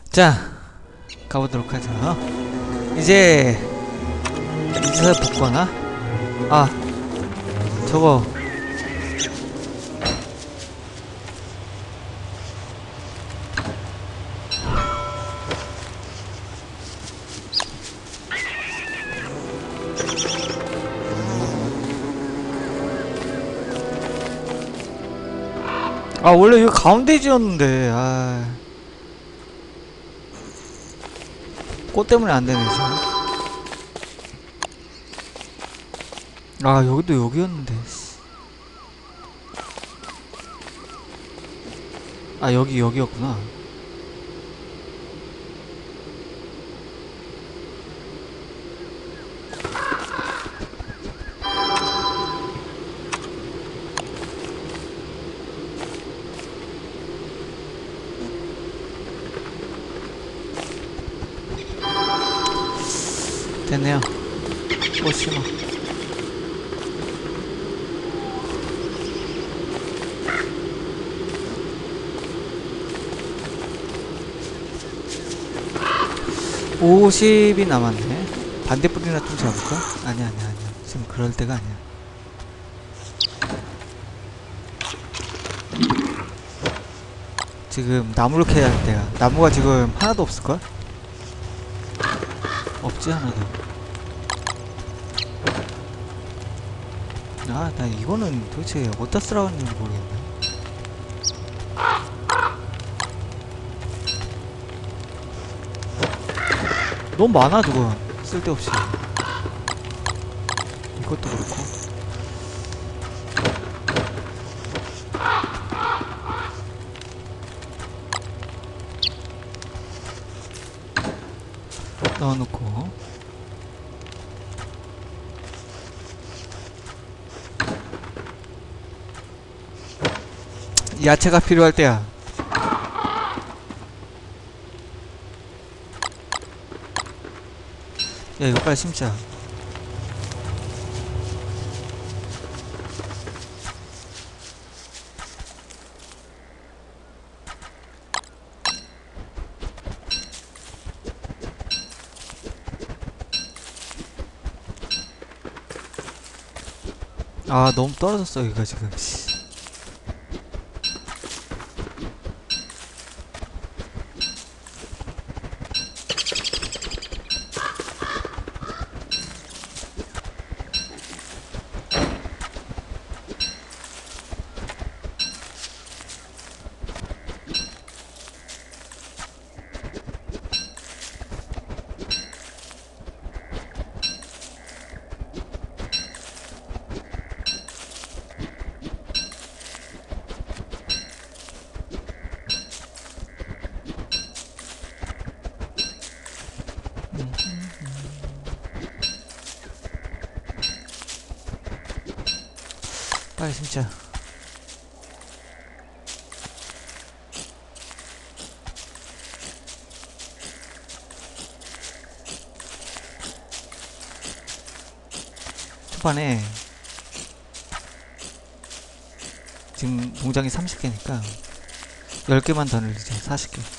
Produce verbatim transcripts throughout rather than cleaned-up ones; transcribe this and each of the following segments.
자, 가보도록 하죠. 이제 이제 복구하나? 아, 저거 아 원래 이거 가운데 지었는데 아, 꽃 때문에 안 되네 지금. 아 여기도 여기였는데. 아 여기 여기였구나. 됐네요. 꽃 심어. 오십이 남았네. 반대뿌리나 좀 잡을까? 아니야 아니야 아니야. 지금 그럴 때가 아니야. 지금 나무를 캐야 할 때야. 나무가 지금 하나도 없을걸? 없지 하나도. 아, 나 이거는 도대체 어디다 쓰라고 했는지 모르겠네. 너무 많아 저거. 쓸데없이. 이것도 그렇고. 넣어놓고. 야채가 필요할 때야. 야 이거 빨리 심자. 아 너무 떨어졌어 여기가 지금. 빨리 심자. 초반에 지금 농장이 삼십 개니까 열 개만 더 늘리자. 사십 개.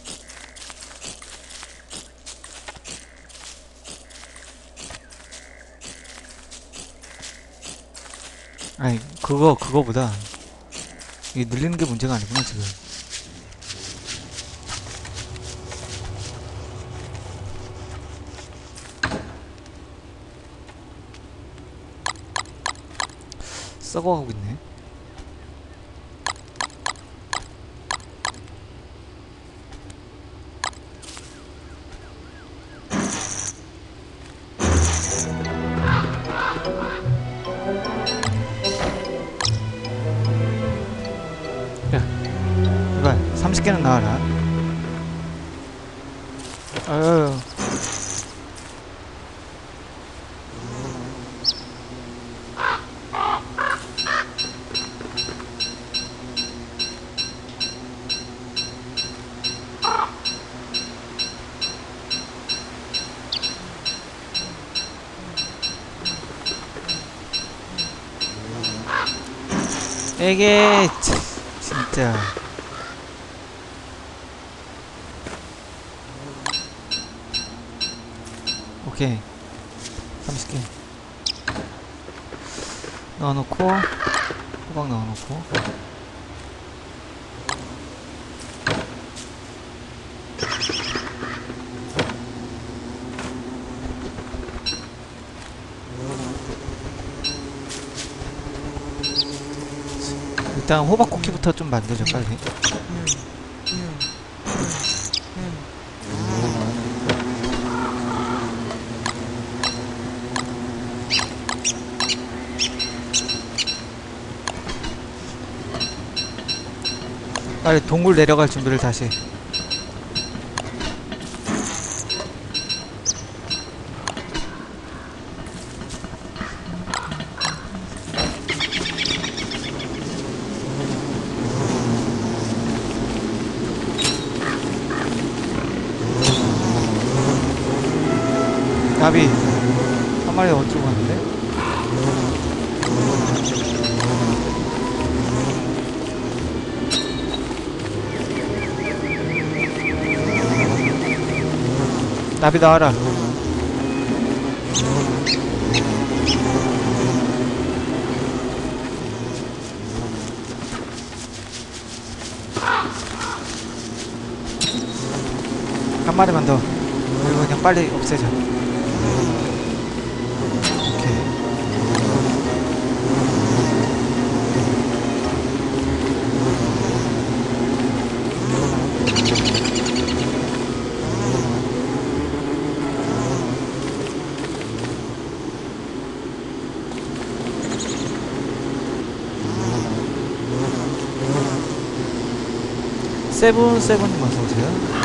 아니 그거 그거보다 이게 늘리는 게 문제가 아니구나 지금. 썩어가고 있네. 삼십 개는 나와라. 아유. 이게 진짜 오케이. 삼십 개 넣어놓고 호박 넣어놓고 일단 호박 쿠키부터 좀 만들자 빨리. 빨리 동굴 내려갈 준비를 다시. 나비 한 마리 어디로 갔는데? 나비 나와라. 한 마리만 더. 그리고 그냥 빨리 없애자. 세븐 세븐님 어서오세요.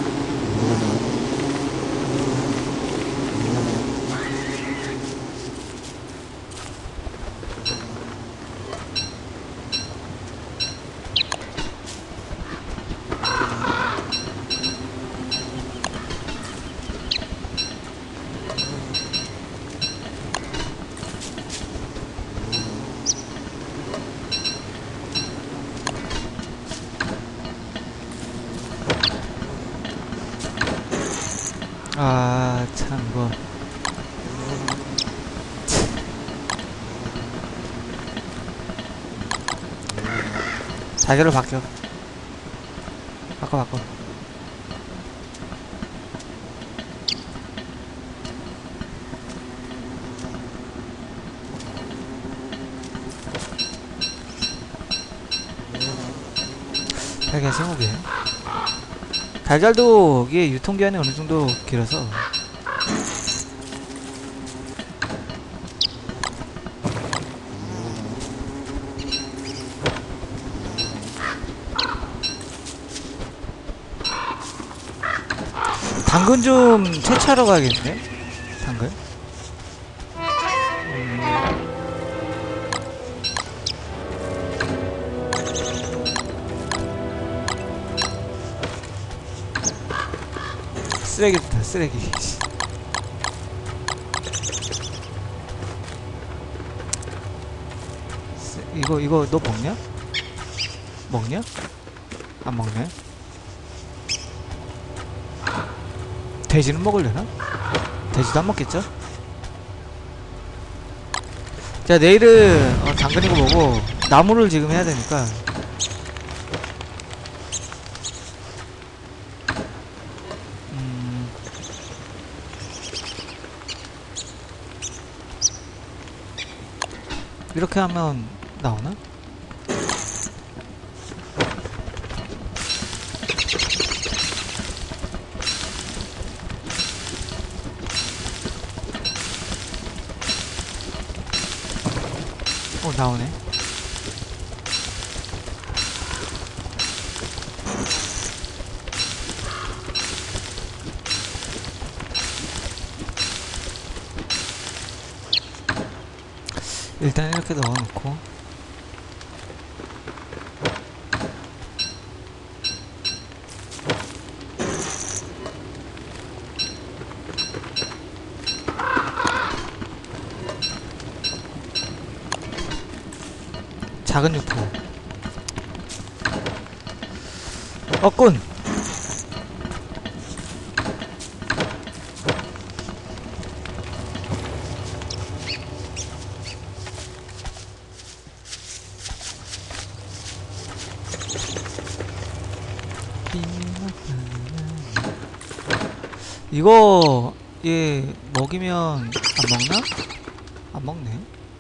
아, 참, 뭐. 자결로 바뀌어. 바꿔, 바꿔. 달걀 스무 개. 달걀도 이게 유통기한이 어느 정도 길어서 당근 좀 채취하러 가야겠네. 당근 쓰레기다 쓰레기. 쓰, 이거 이거 너 먹냐? 먹냐? 안 먹네. 돼지는 먹으려나? 돼지도 안 먹겠죠? 자, 내일은 어, 당근이고 뭐고 나무를 지금 해야 되니까 음, 이렇게 하면 나오나? 어, 나오네. 일단 이렇게 넣어놓고 작은 유포 어꾼 이거 얘 먹이면 안 먹나? 안 먹네.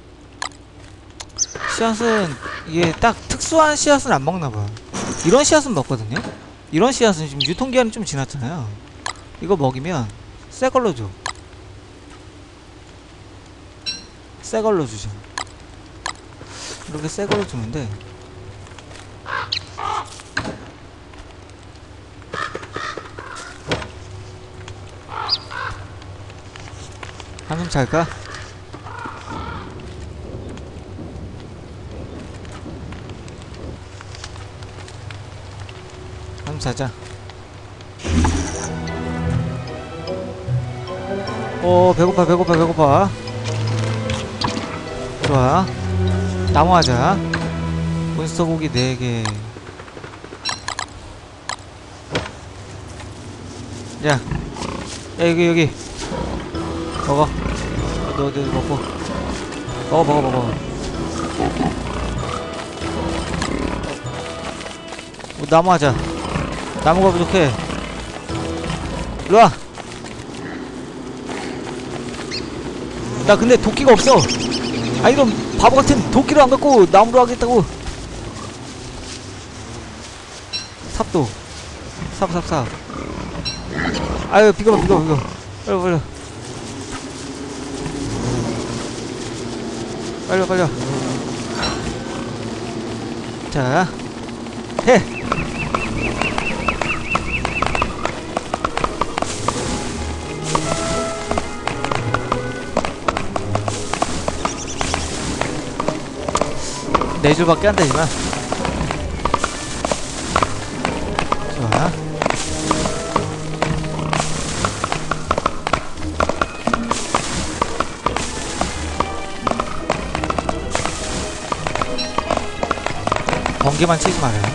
씨앗은 얘 딱 특수한 씨앗은 안 먹나봐. 이런 씨앗은 먹거든요. 이런 씨앗은 지금 유통기한이 좀 지났잖아요. 이거 먹이면 새걸로 줘. 새걸로 주죠. 이렇게 새걸로 주는데 한숨 잘까? 한숨 자자. 오, 배고파 배고파 배고파. 좋아. 나무 하자. 몬스터 고기 네 개. 야, 야 여기 여기 먹어. 너, 너 먹고 먹어 먹어 먹어. 뭐, 나무 하자. 나무가 부족해. 일로와. 나 근데 도끼가 없어. 아, 이런 바보같은 도끼를 안 갖고 나무로 하겠다고. 삽도 삽 삽 삽. 아유 비켜봐 비켜봐 비켜. 빨리 빨리 빨리 빨리. 자 해. 네 줄밖에 안 되지만 좋아. 번개만 치지 말아요.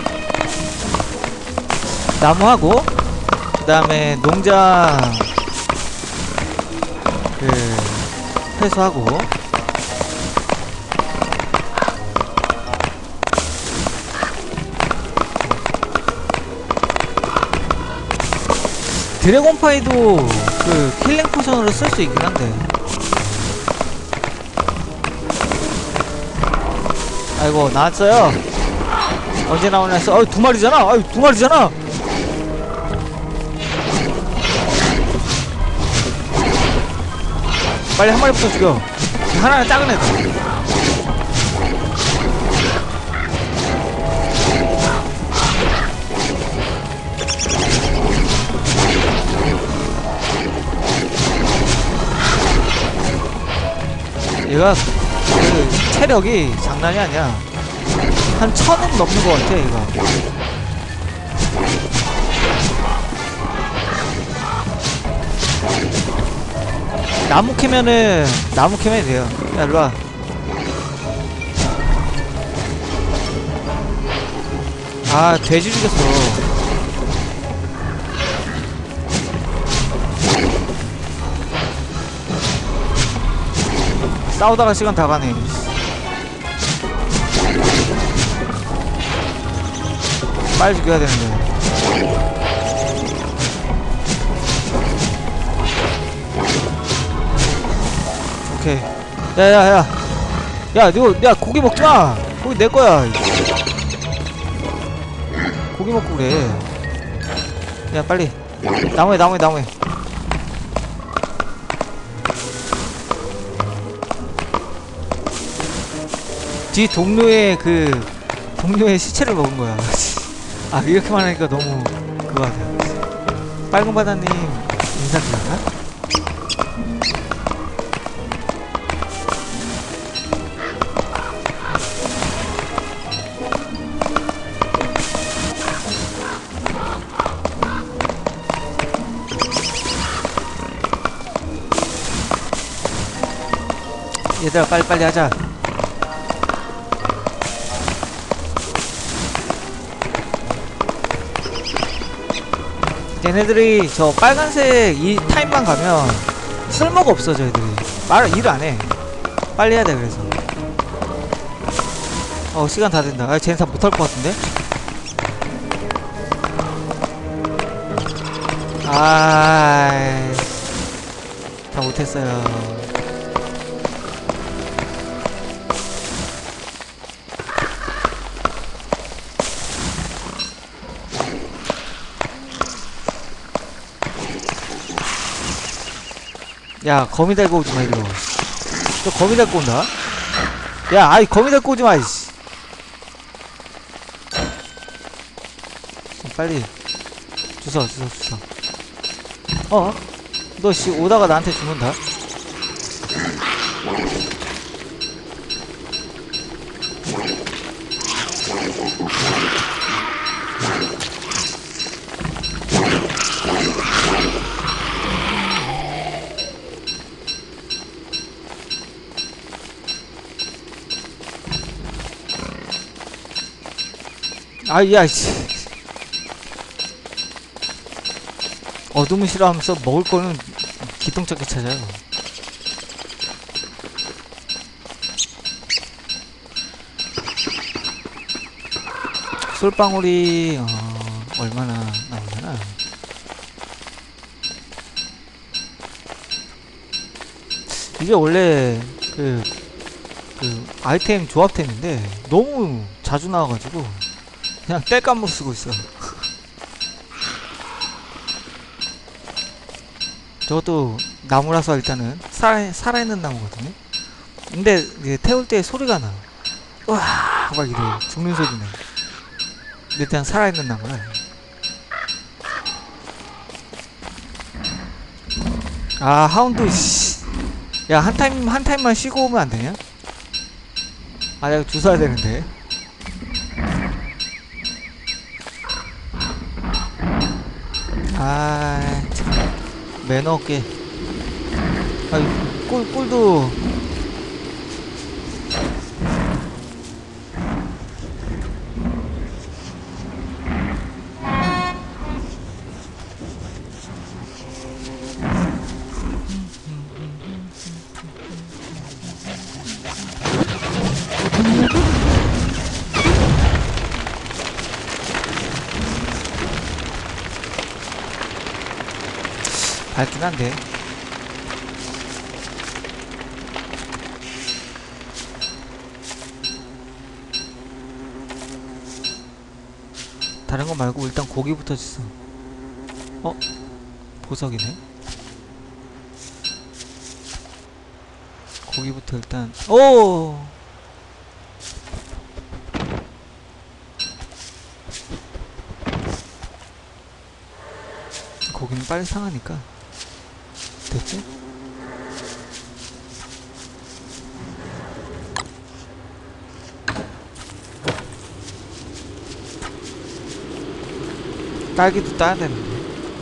나무하고 그 다음에 농장 그 회수하고 드래곤파이도 그 킬링 포션으로 쓸 수 있긴 한데. 아이고 나왔어요. 언제 나오나 했어. 어이 두 마리잖아. 어이 두 마리잖아. 빨리 한 마리부터 죽여. 하나는 작은 애다. 얘가 그 체력이 장난이 아니야. 한 천은 넘는 것 같아 얘가. 나무 캐면은 나무 캐면 돼요. 야 일로와. 아 돼지 죽였어. 싸우다가 시간 다 가네. 빨리 죽여야 되는데. 오케이. 야야야 야 너 야 고기 먹지마. 고기 내거야. 고기 먹고 그래. 야 빨리 나무에 나무에 나무에. 뒤 동료의 그 동료의 시체를 먹은 거야. 아 이렇게만 하니까 너무 그거 같아요. 빨간 바다님 인사드릴까? 얘들아 빨리빨리 하자. 얘네들이 저 빨간색 이 타임만 가면 쓸모가 없어. 저희들이 말 일 안해. 빨리 해야돼. 그래서 어 시간 다 된다. 아 쟤네 다 못할 것 같은데. 아이, 다 못했어요. 야, 거미 달고 오지마, 이리로. 너 거미 달고 온다? 야, 아이, 거미 달고 오지마, 이씨. 빨리. 주워, 주워, 주워. 어? 너, 씨, 오다가 나한테 죽는다? 아, 야, 씨. 어둠을 싫어하면서 먹을 거는 기똥차게 찾아요. 솔방울이, 어, 얼마나 남으려나? 이게 원래, 그, 그, 아이템 조합템인데, 너무 자주 나와가지고, 그냥 뗄감으로 쓰고 있어. 저것도 나무라서 일단은 살아, 살아있는 나무거든요. 근데 이제 태울 때 소리가 나. 으아! 막 이래. 죽는 소리네. 근데 일단 살아있는 나무라. 아, 하운드, 씨. 야, 한 타임, 한 타임만 쉬고 오면 안 되냐? 아, 내가 주워야 되는데. 아, 참. 매너 없게. 아, 꿀, 꿀도. 밝긴 한데. 다른 거 말고 일단 고기부터 주세요. 어? 보석이네? 고기부터 일단. 오! 고기는 빨리 상하니까. 됐지? 딸기도 따야 되는데.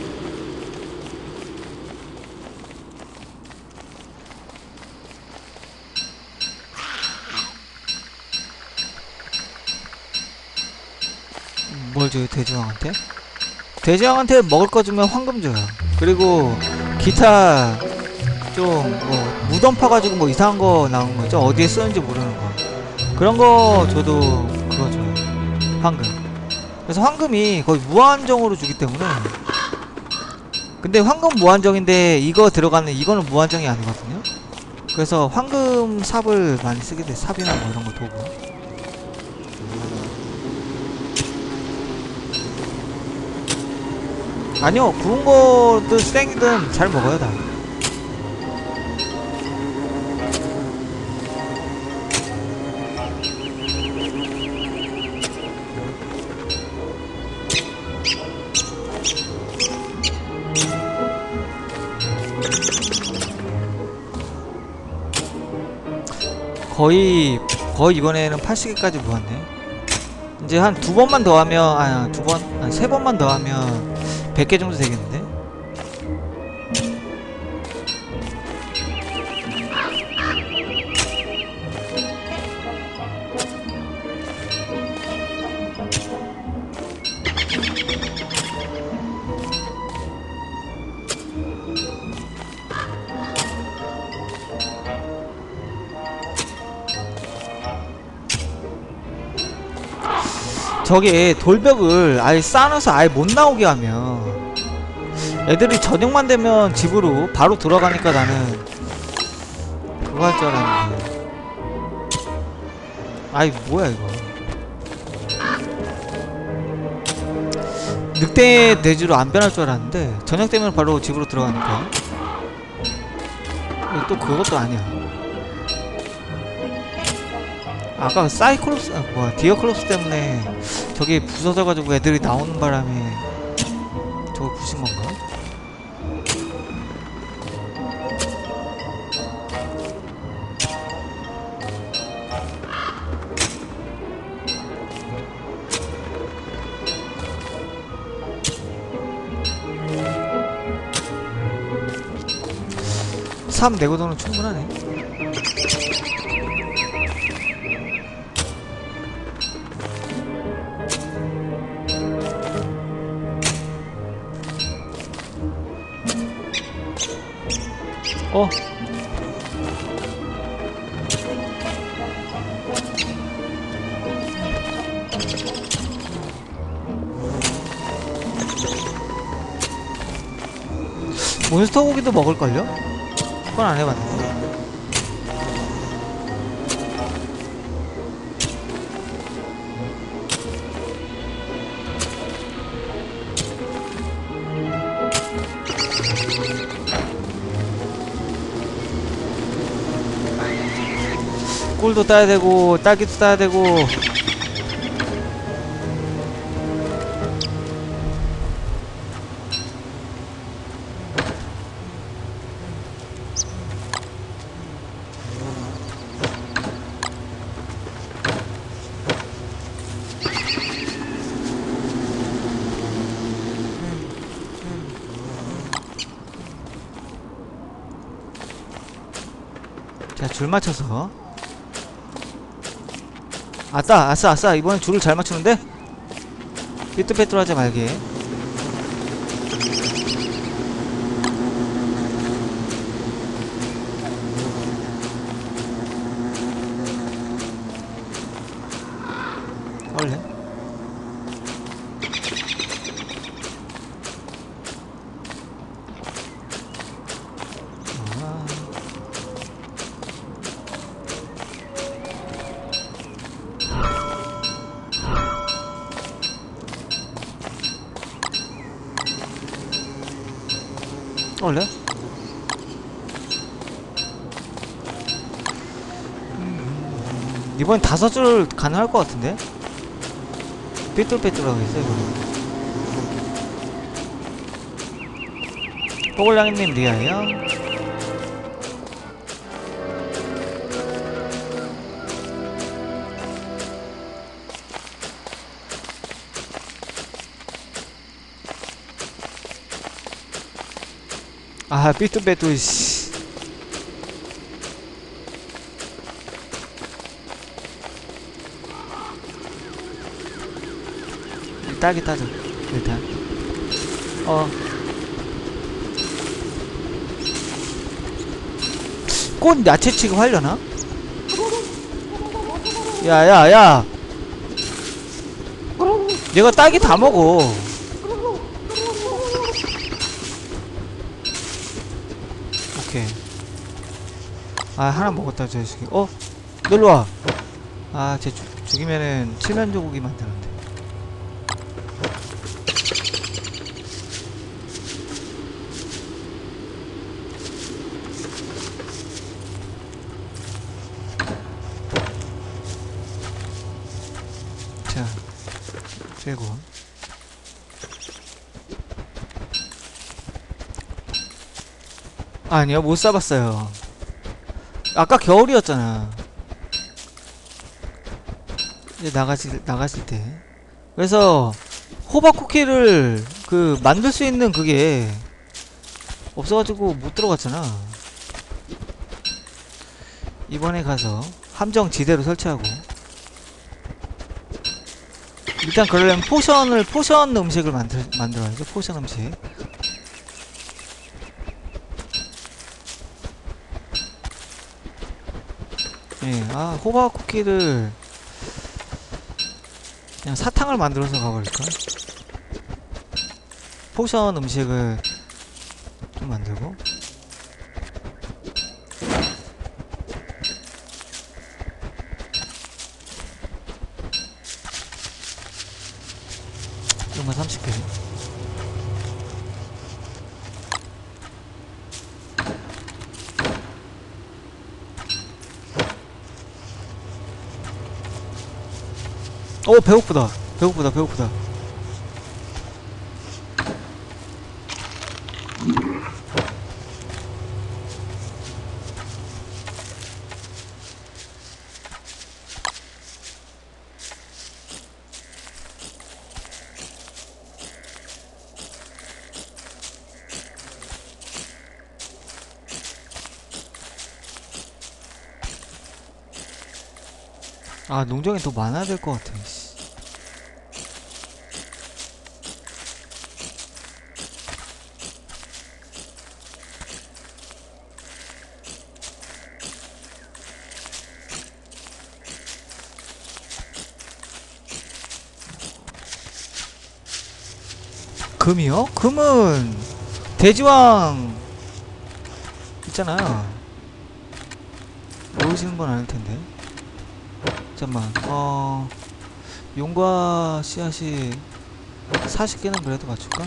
뭘 줘요, 돼지왕한테? 돼지왕한테 먹을 거 주면 황금 줘요. 그리고 기타 좀 뭐 무덤 파가지고 뭐 이상한 거 나온 거 있죠? 어디에 쓰는지 모르는 거. 그런 거 줘도 그거 줘요. 황금. 그래서 황금이 거의 무한정으로 주기 때문에. 근데 황금 무한정인데 이거 들어가는 이거는 무한정이 아니거든요. 그래서 황금 삽을 많이 쓰게 돼. 삽이나 뭐 이런 거 도구. 아니요, 구운 거든 생이든 잘 먹어요, 다. 거의 거의 이번에는 팔십 개까지 모았네. 이제 한 두 번만 더 하면, 아, 두 번, 아니 세 번만 더 하면 백 개 정도 되겠는데? 저기 돌벽을 아예 쌓아놔서 아예 못 나오게 하면 애들이 저녁만 되면 집으로 바로 돌아가니까 나는 그거 할 줄 알았는데. 아이 뭐야 이거. 늑대 내주로 안 변할 줄 알았는데 저녁 되면 바로 집으로 들어가니까. 또 그것도 아니야. 아까 사이클롭스, 아, 뭐야, 디어클롭스 때문에 저게 부서져가지고 애들이 나오는 바람에 저거 부신 건가? 삼 내고도는 충분하네. 어? 몬스터 고기도 먹을걸요? 그건 안 해봤는데. 꿀도 따야 되고 딸기도 따야 되고. 자, 줄 맞춰서. 아싸 아싸 아싸, 이번엔 줄을 잘 맞추는데? 삐뚤빼뚤하지 말게. 원래 원래? 이번엔 다섯 줄 가능할 것 같은데? 삐뚤빼뚤하게 했어 이거. 뽀글랑이님 리아예요? 아, 삐뚤빼뚤, 씨. 딸기 따자, 일단. 어. 꽃 야채 취급하려나? 야, 야, 야. 얘가 딸기 다 먹어. 오케이. 아, 하나 먹었다, 저 자식이. 어? 놀러와. 아, 쟤 죽, 죽이면은 칠면조 고기 만드는데. 자, 최고. 아니요, 못 사봤어요. 아까 겨울이었잖아. 이제 나가실, 나갔을 때. 그래서, 호박 쿠키를, 그, 만들 수 있는 그게, 없어가지고 못 들어갔잖아. 이번에 가서, 함정 지대로 설치하고. 일단 그러려면 포션을, 포션 음식을 만들, 만들어야죠. 포션 음식. 예, 아, 호박 쿠키를 그냥 사탕을 만들어서 가버릴까? 포션 음식을 좀 만들고. 이것만 삼십 개. 오, 배고프다. 배고프다, 배고프다. 아, 농장에 더 많아야 될 것 같아. 씨. 금이요? 금은 돼지왕 있잖아요. 모르시는 건 아닐 텐데. 잠깐만. 어, 용과 씨앗이 사십 개는 그래도 맞출까?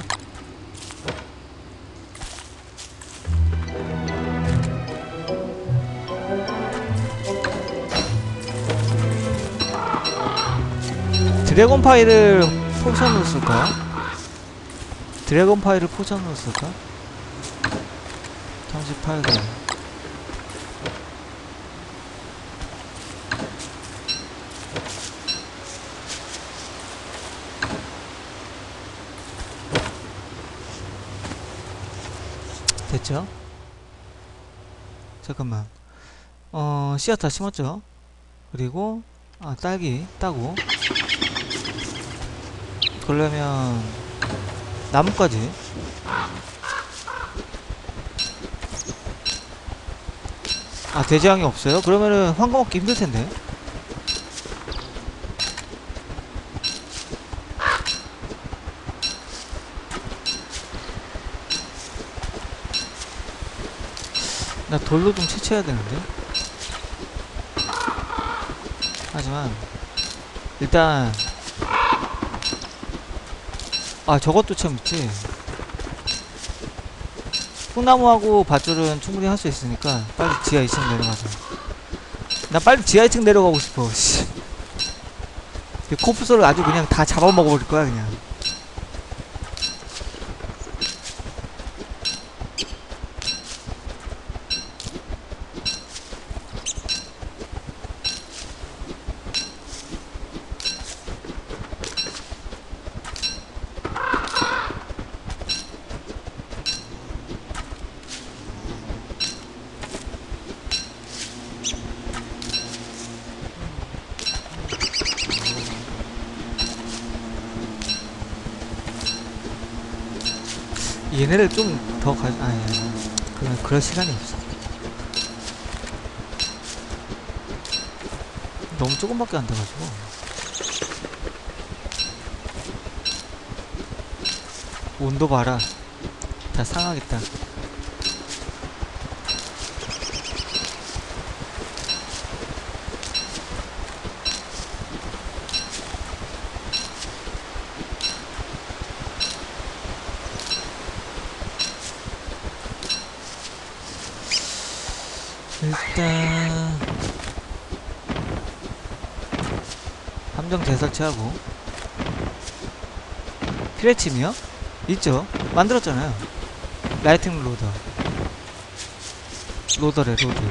드래곤 파이를 포션으로 쓸까? 드래곤 파이를 포션으로 쓸까? 삼십팔 개. 됐죠? 잠깐만. 어, 씨앗 다 심었죠? 그리고 아, 딸기 따고, 그러려면 나뭇가지. 아, 돼지양이 없어요? 그러면은 황금 얻기 힘들텐데. 나 돌로 좀 채취해야 되는데. 하지만 일단 아, 저것도 참 있지. 풍나무하고 밧줄은 충분히 할 수 있으니까 빨리 지하 이 층 내려가자. 나 빨리 지하 이 층 내려가고 싶어. 씨. 코프소를 아주 그냥 다 잡아먹어버릴 거야 그냥. 얘네를 좀 더 가, 아니, 그런, 그럴 시간이 없어. 너무 조금밖에 안 돼가지고. 온도 봐라. 다 상하겠다. 일단 함정 재설치하고. 피레침이요? 있죠? 만들었잖아요. 라이팅 로더. 로더래 로드.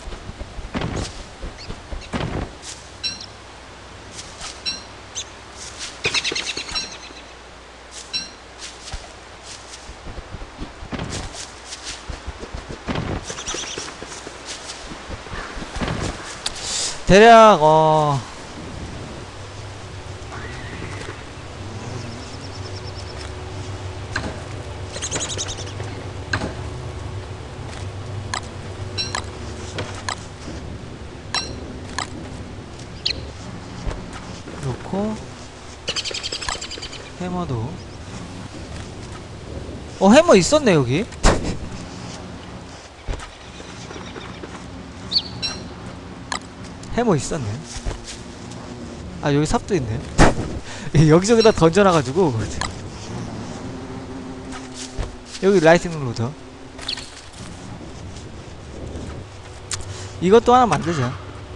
대략 어 놓고 해머도 어 해머 있었네 여기. 해머 있었네. 아 여기 삽도 있네. 여기저기다 던져놔가지고. 여기 라이트닝 로더. 이것도 하나 만들자.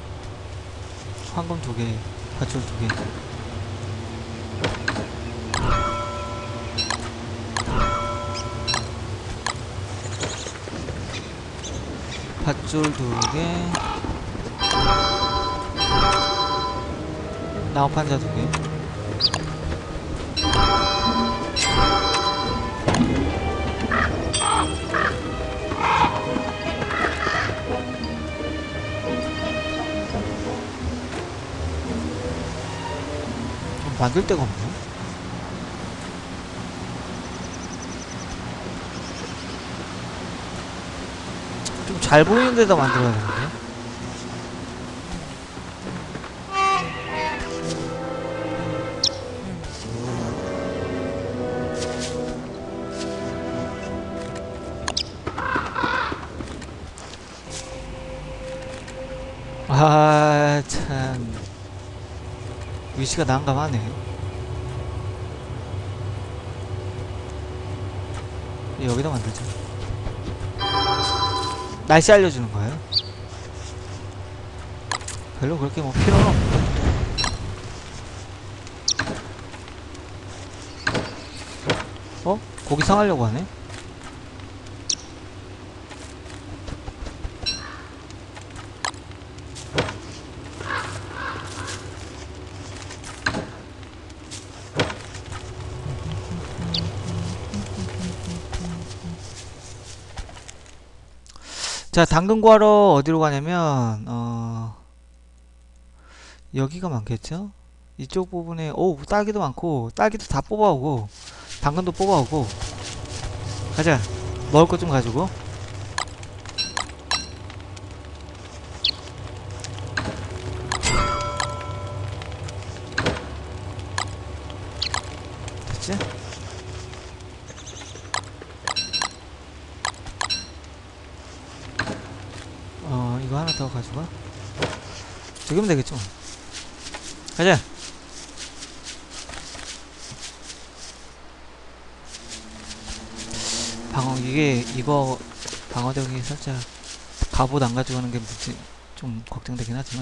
황금 두개, 밧줄 두개. 밧줄 두개, 나무판자 두개. 만들 데가 없네. 좀 잘 보이는 데다 만들어야 되는데. 아, 참. 위치가 난감하네. 여기다 만들자. 날씨 알려주는 거예요? 별로 그렇게 뭐 필요는 없는데. 어? 고기 상하려고 하네? 자, 당근 구하러 어디로 가냐면, 어, 여기가 많겠죠? 이쪽 부분에, 오, 딸기도 많고, 딸기도 다 뽑아오고, 당근도 뽑아오고, 가자. 먹을 것 좀 가지고. 됐지? 어, 이거 하나 더 가져가. 저기면 되겠죠. 가자. 방어, 이게, 이거, 방어력이 살짝, 갑옷 안 가져가는 게 문제, 좀 걱정되긴 하지만.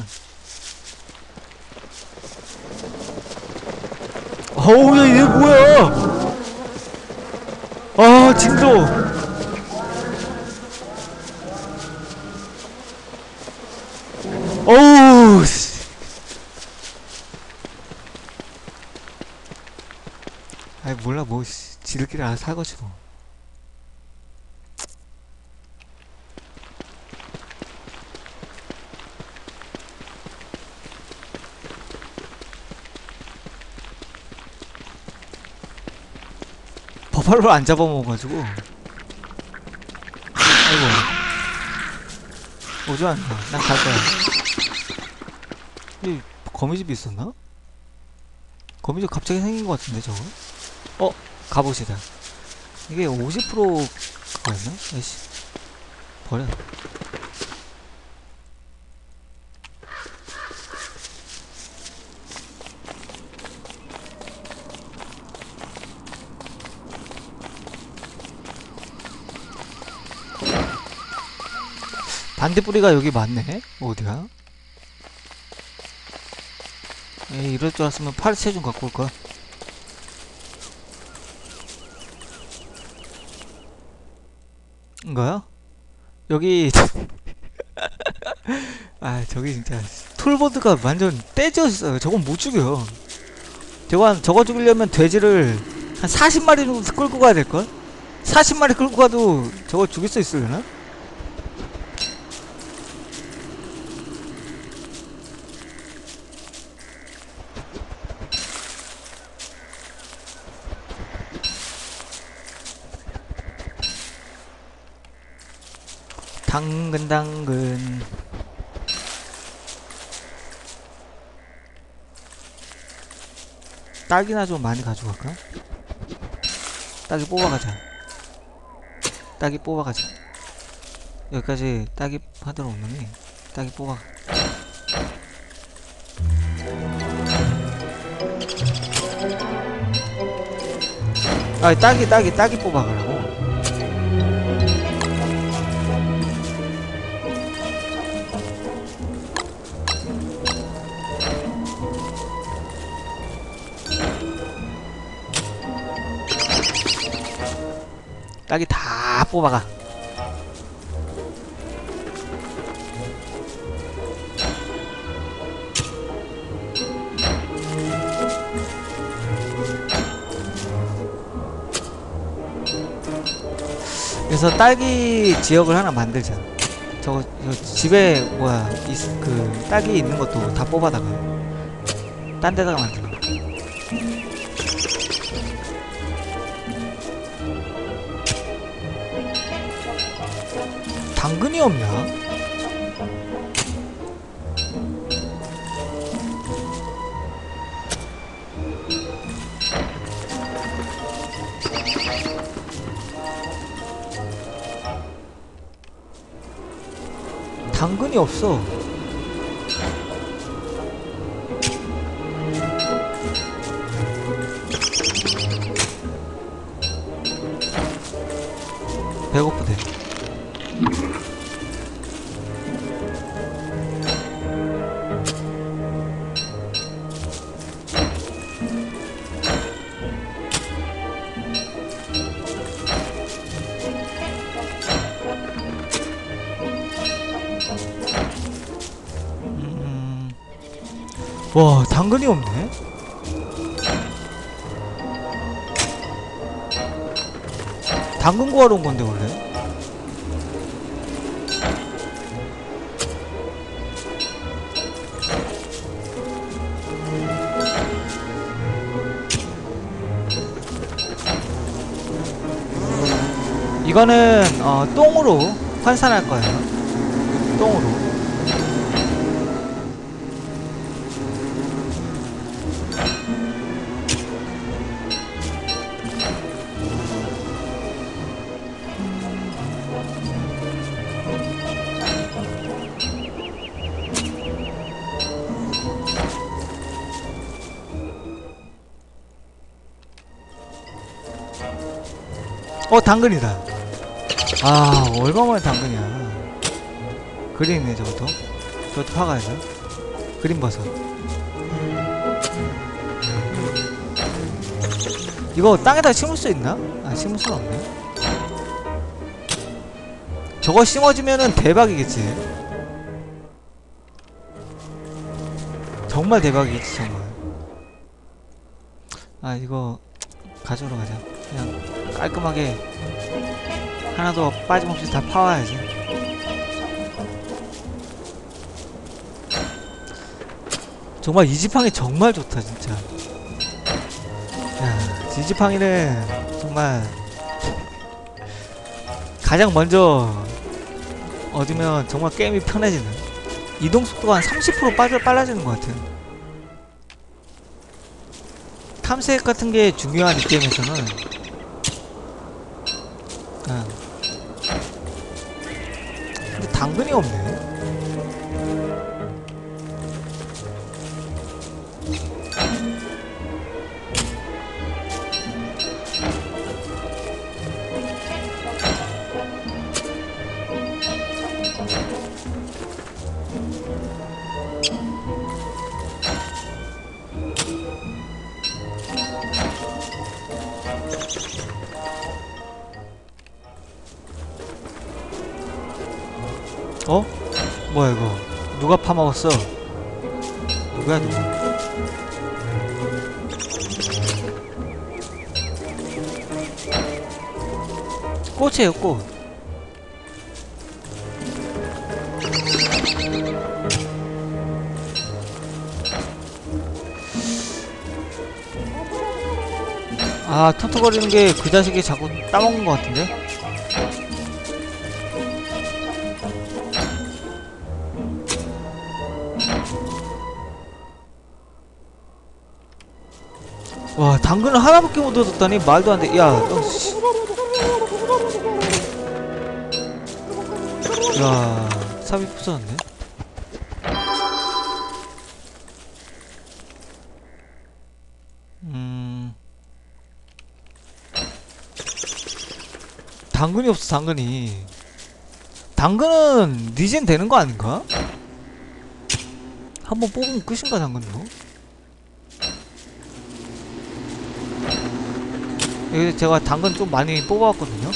어우, 야, 얘 뭐야! 아, 진도! 어우, 씨. 아이, 몰라, 뭐, 씨. 지들끼리 알아서 살것이 뭐. 버팔로를 안 잡아먹어가지고. 아이고. 오지 않나. 난 갈 거야. 이 거미집이 있었나? 거미집 갑자기 생긴 것 같은데, 저거? 어? 갑옷이다. 이게 오십 퍼센트 그거였나? 아이씨. 버려. 반딧불이가 여기 맞네? 어디야? 에이, 이럴 줄 알았으면 파리채 좀 갖고 올걸. 인가요? 여기 아 저기 진짜 툴보드가 완전 떼져 있어요. 저건 못 죽여. 저거 저거 죽이려면 돼지를 한 사십 마리 정도 끌고 가야 될걸? 사십 마리 끌고 가도 저거 죽일 수 있으려나? 당근 당근 딸기나 좀 많이 가져갈까? 딸기 뽑아가자. 딸기 뽑아가자. 여기까지 딸기 하도록 없느니 딸기 뽑아. 아, 딸기 딸기 딸기 뽑아가라고. 딸기 다 뽑아가. 그래서 딸기 지역을 하나 만들자. 저거, 저 집에 뭐야 이, 그 딸기 있는 것도 다 뽑아다가 딴 데다가 만들어. 당근이 없냐? 당근이 없어. 배고프대. 와, 당근이 없네? 당근 구하러 온 건데, 원래? 이거는, 어, 똥으로 환산할 거예요. 똥으로. 어, 당근이다. 아, 얼마만에 당근이야. 그린이네, 저것도. 저것도 파가야죠. 그린버섯. 이거 땅에다 심을 수 있나? 아, 심을 수는 없네. 저거 심어주면은 대박이겠지. 정말 대박이겠지, 정말. 아, 이거 가져오러 가자. 그냥 깔끔하게 하나도 빠짐없이 다 파와야지. 정말 이 지팡이 정말 좋다, 진짜. 야, 이 지팡이는 정말 가장 먼저 얻으면 정말 게임이 편해지는, 이동 속도가 한 삼십 퍼센트 빠져 빨라지는 것 같아. 탐색 같은 게 중요한 이 게임에서는. 아. 근데 당근이 없네. 어? 뭐야 이거? 누가 파먹었어? 누구야 누구? 꽃이에요, 꽃. 아, 터터거리는 게 그 자식이 자꾸 따먹는 것 같은데? 와, 당근을 하나밖에 못 얻었다니? 말도 안 돼. 야, 너, 씨. 야, 삽입 부서졌네. 음. 당근이 없어, 당근이. 당근은 리젠 되는 거 아닌가? 한번 뽑으면 끝인가, 당근도? 여기 제가 당근 좀 많이 뽑아왔거든요?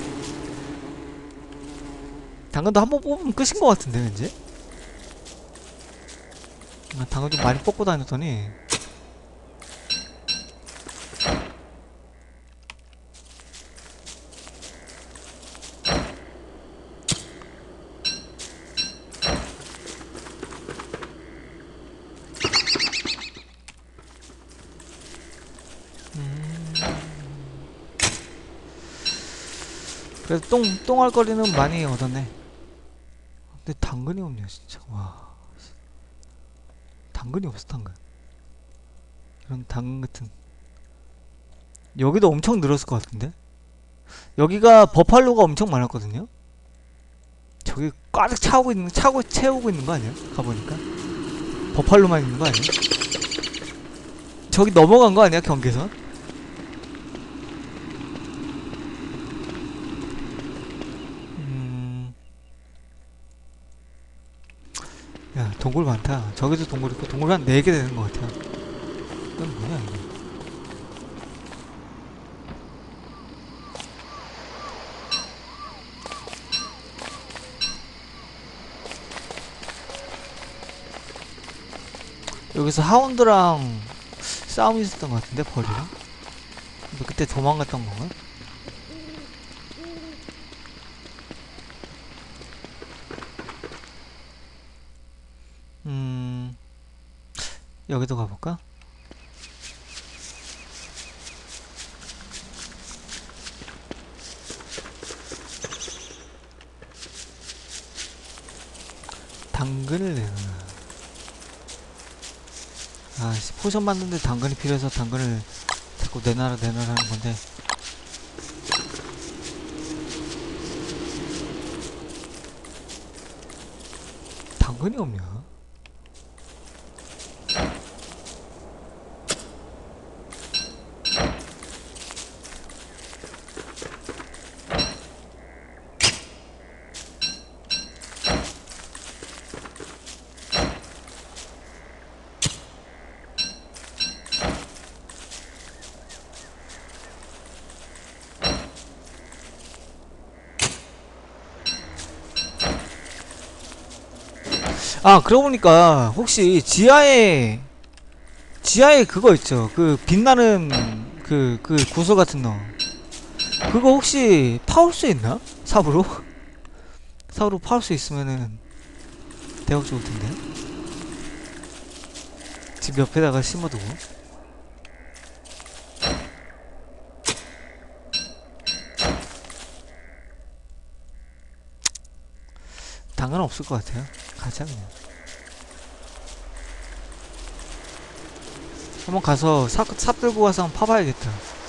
당근도 한번 뽑으면 끝인 것 같은데, 왠지? 아, 당근 좀 많이 뽑고 다녔더니 음... 그래도 똥, 똥할 거리는 많이 얻었네. 근데 당근이 없네, 진짜. 와. 당근이 없어, 당근. 이런 당근 같은. 여기도 엄청 늘었을 것 같은데? 여기가 버팔로가 엄청 많았거든요? 저기 꽉 차오고 있는, 차고, 채우고 있는 거 아니야? 가보니까. 버팔로만 있는 거 아니야? 저기 넘어간 거 아니야, 경계선? 음. 야, 동굴 많다. 저기도 동굴 있고, 동굴 한 네 개 되는 것 같아. 이건 뭐냐, 이게. 여기서 하운드랑 싸움이 있었던 것 같은데, 벌이랑? 근데 그때 도망갔던 건가? 음, 여기도 가볼까? 당근을 내놔. 아, 씨, 포션 만드는데 당근이 필요해서 당근을 자꾸 내놔라 내놔라 하는 건데. 당근이 없냐? 아, 그러고 보니까 혹시 지하에 지하에 그거 있죠. 그 빛나는 그 그 구슬 같은 너. 그거 혹시 파올 수 있나? 삽으로? 삽으로 파올 수 있으면은 대박 좋을 텐데. 집 옆에다가 심어두고. 당근 없을 것 같아요. 가자 그냥. 한번 가서 삽, 삽 들고 가서 한번 파봐야겠다.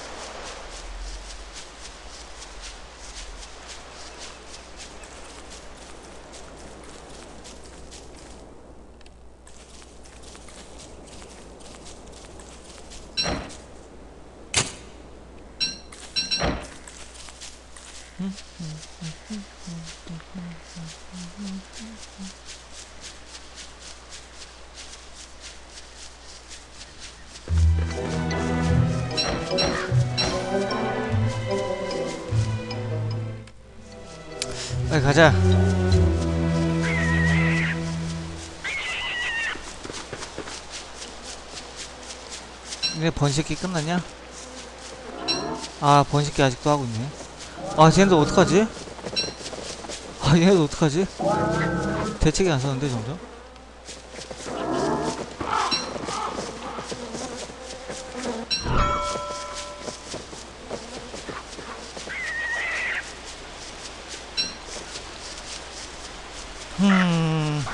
빨리 가자. 근데 번식기 끝났냐? 아, 번식기 아직도 하고 있네. 아, 쟤네들 어떡하지? 아, 얘네들 어떡하지? 대책이 안 서는데 점점? 음...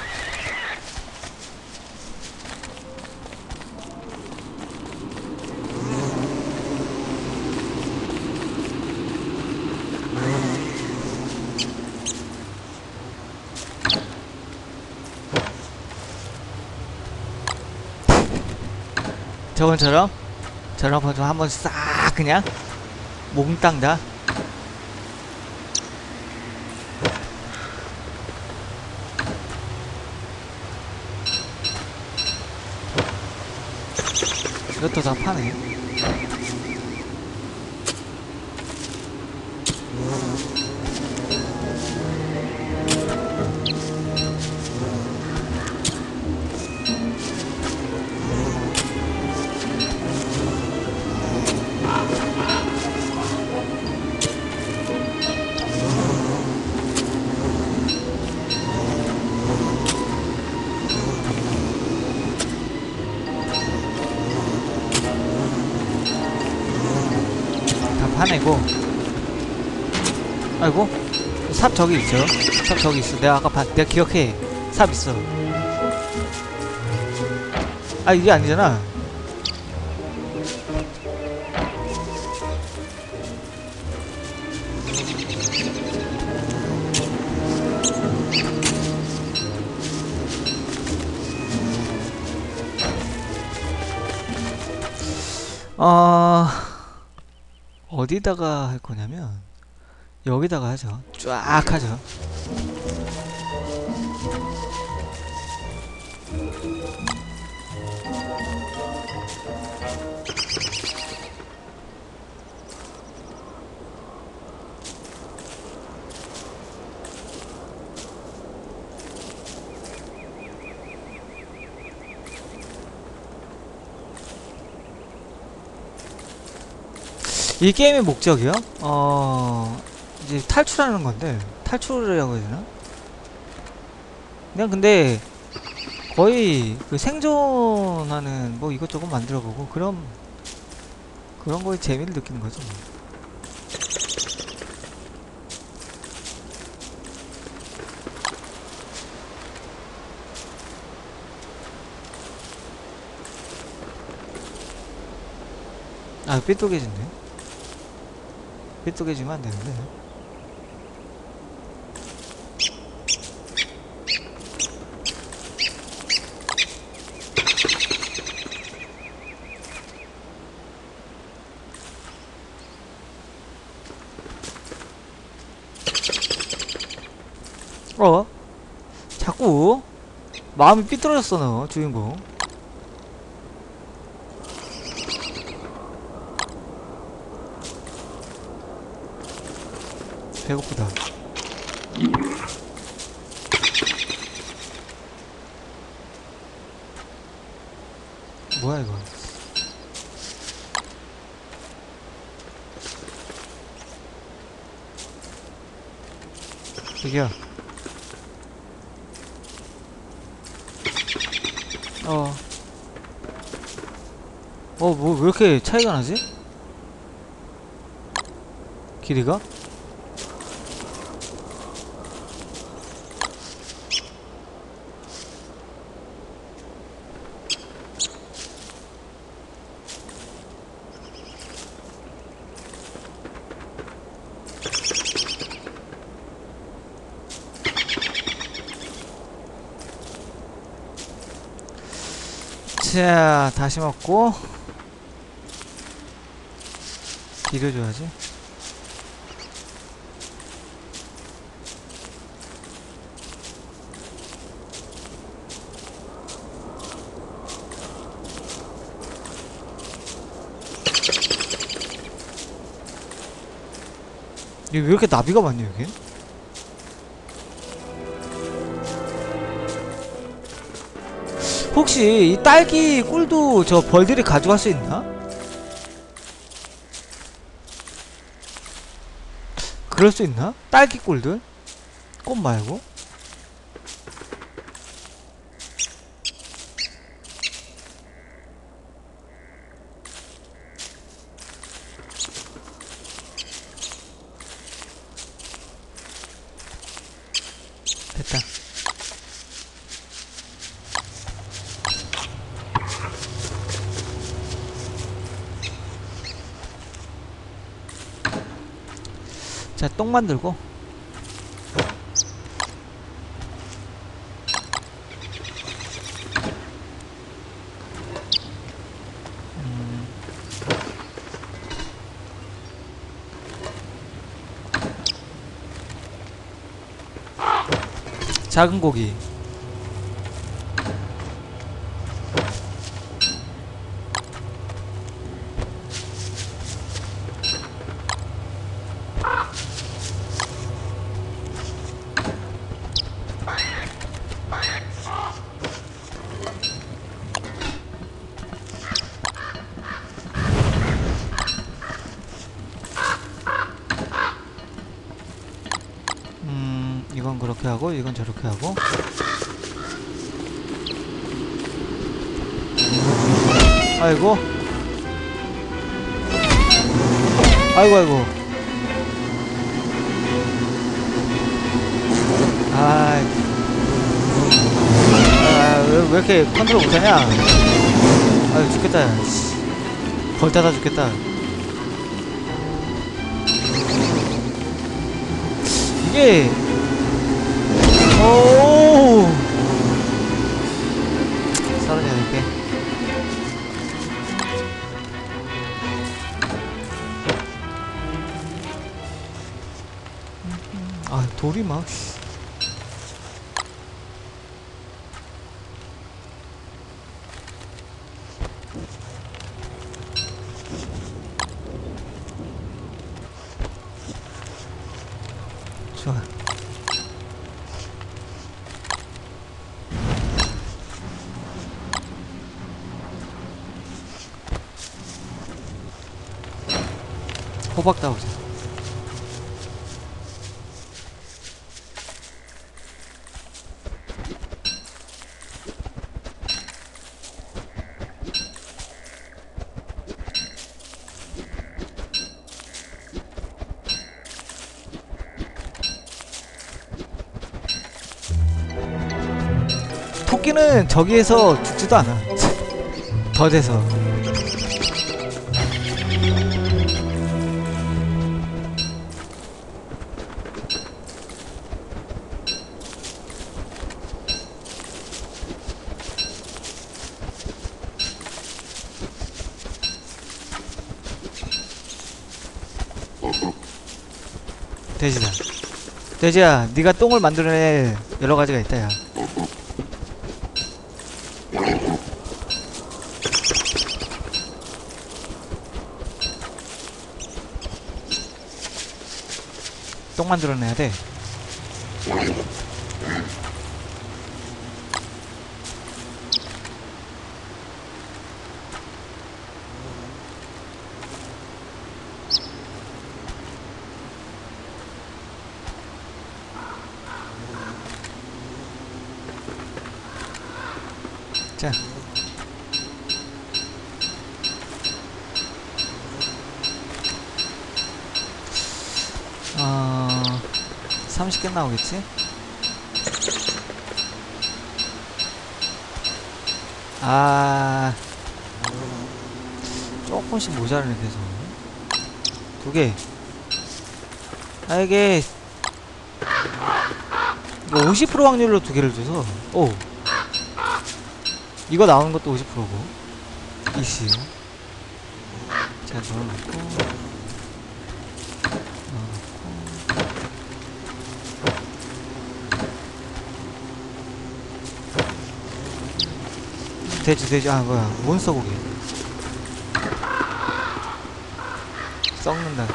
저번처럼? 저런 번 좀 한번 싹 그냥 몽땅 다 이것도 다 파네. 파내고. 아이고, 삽 저기 있죠. 삽 저기 있어. 내가 아까 봤, 내가 기억해. 삽 있어. 아, 이게 아니잖아. 어... 어디다가 할 거냐면 여기다가 하죠. 쫙 하죠. 이 게임의 목적이요? 어... 이제 탈출하는 건데, 탈출이라고 해야 되나? 그냥 근데 거의 그 생존하는 뭐 이것저것 만들어보고 그런 그런 거에 재미를 느끼는 거죠. 아, 삐뚤게진네. 삐뚤게지면 안 되는데. 어? 자꾸 마음이 삐뚤어졌어, 너 주인공. 배고프다. 뭐야 이거. 저기야. 어. 어, 뭐 왜 이렇게 차이가 나지? 길이가? 자, 다시 먹고 비벼줘야지. 이게 왜 이렇게 나비가 많냐 여기? 혹시 이 딸기 꿀도 저 벌들이 가져갈 수 있나? 그럴 수 있나? 딸기 꿀들? 꽃 말고? 됐다. 자, 똥 만들고. 음. 작은 고기. 이건 그렇게 하고 이건 저렇게 하고. 아이고 아이고 아이고. 아이 아, 왜, 왜 이렇게 컨트롤 못하냐. 아유 죽겠다. 벌 닫아 죽겠다. 이게 오우 서른여덟 개. 아 돌이 막 좋아. 호박 따오자. 토끼는 저기에서 죽지도 않아. 더 돼서. 돼지다. 돼지야, 네가 똥을 만들어낼 여러 가지가 있다, 야. 똥 만들어내야 돼. 자. 어... 삼십 개 나오겠지? 아... 조금씩 모자라네, 계속. 두 개. 아, 이게... 이거 오십 퍼센트 확률로 두 개를 줘서, 오. 이거 나오는 것도 오십 퍼센트고. 이씨. 자, 넣어놓고. 넣어놓고. 돼지, 돼지. 아, 뭐야. 몬스터 고기. 썩는다.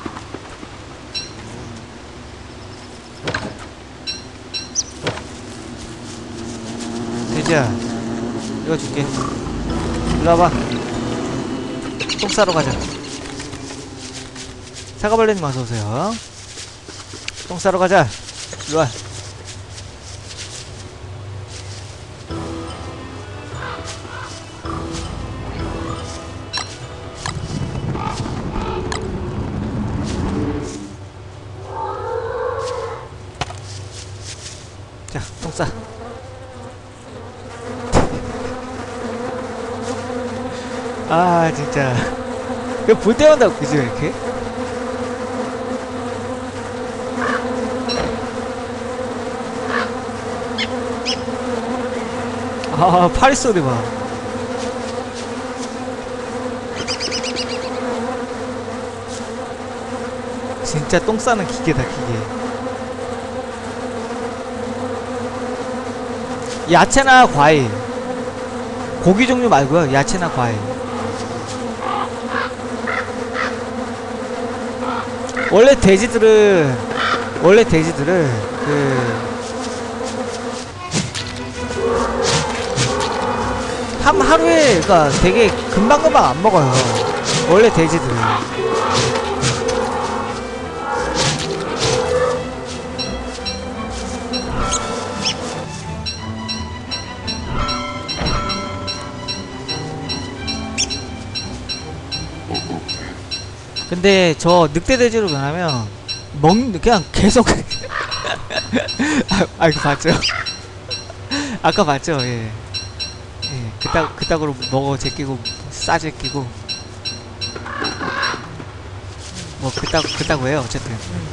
돼지야. 이거 줄게. 일로 와봐. 똥 싸러 가자. 사과벌레님 어서오세요. 똥 싸러 가자. 일로 와. 자, 똥 싸. 아 진짜 왜 볼 때마다 웃기지 왜 이렇게? 아 파리 소리 봐. 진짜 똥 싸는 기계다 기계. 야채나 과일, 고기 종류 말고요. 야채나 과일. 원래 돼지들은 원래 돼지들은 그 한 하루에 그니까 되게 금방금방 안 먹어요. 원래 돼지들은. 근데 저 늑대돼지로 변하면 먹는 그냥 계속 아, 아 이거 봤죠? 아까 봤죠? 예. 예. 그따 그따구로 먹어 제끼고 싸 제끼고 뭐 그따 그따구 해요 어쨌든.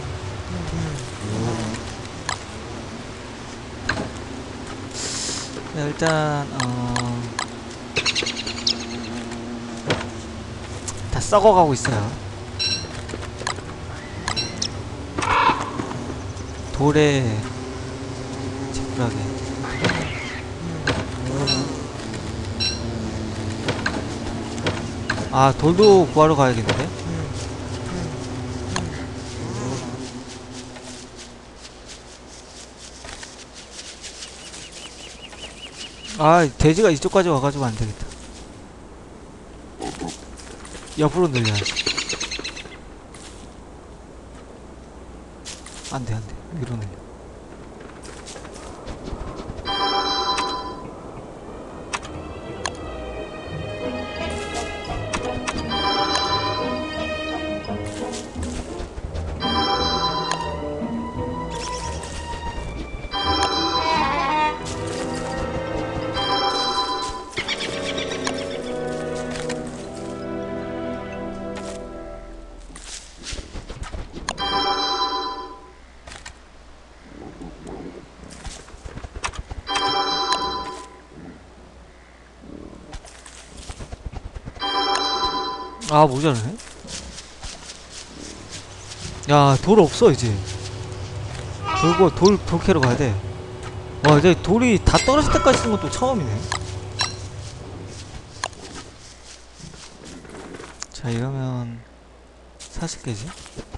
네, 일단 어. 다 썩어가고 있어요. 돌에 지푸라기. 아 돌도 구하러 가야겠는데? 아 돼지가 이쪽까지 와가지고 안되겠다. 옆으로 늘려야지. 안돼 안돼 위로 늘려. 아 모자라네. 야 돌 없어 이제. 돌고 돌 돌 캐러 가야 돼. 와 이제 돌이 다 떨어질 때까지 쓰는 것도 처음이네. 자 이러면 사십 개지.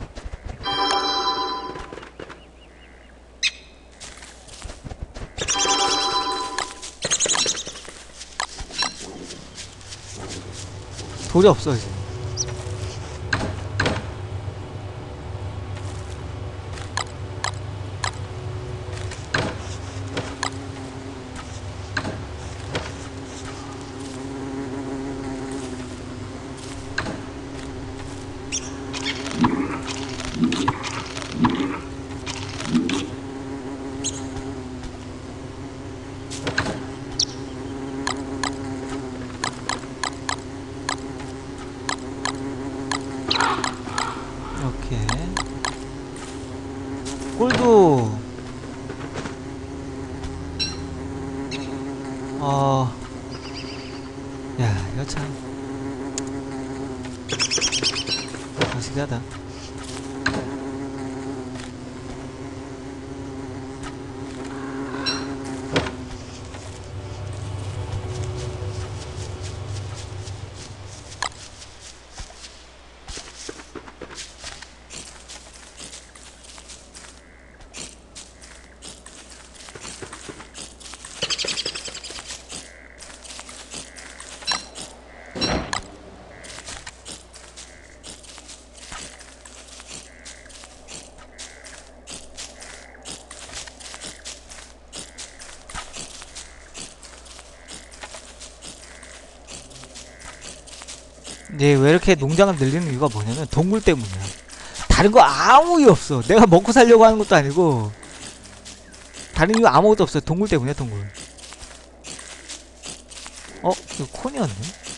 돌이 없어 이제. 오케이. 꿀도 어. 야 이거 참 거시기하다. 네, 왜 이렇게 농장을 늘리는 이유가 뭐냐면 동굴 때문이야. 다른 거 아무 이유 없어. 내가 먹고 살려고 하는 것도 아니고 다른 이유 아무것도 없어요. 동굴 때문이야 동굴. 어? 이거 콘이었네?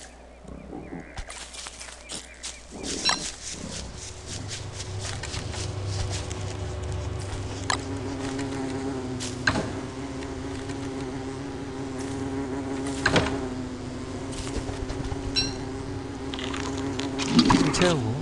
좀 채우고.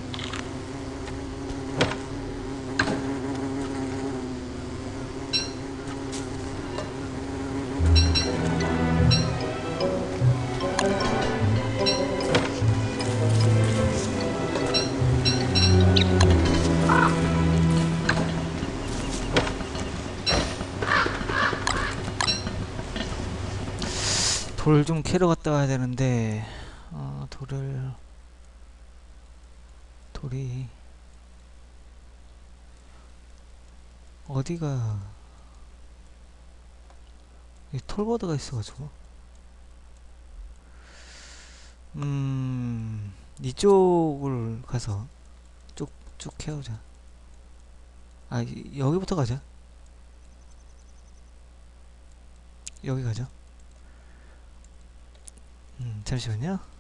돌 좀 캐러 갔다 와야 되는데 어, 돌을 돌이 어디가 이 톨보드가 있어가지고 음 이쪽을 가서 쭉 해오자. 아, 이- 여기부터 가자. 여기 가자. 음, 잠시만요.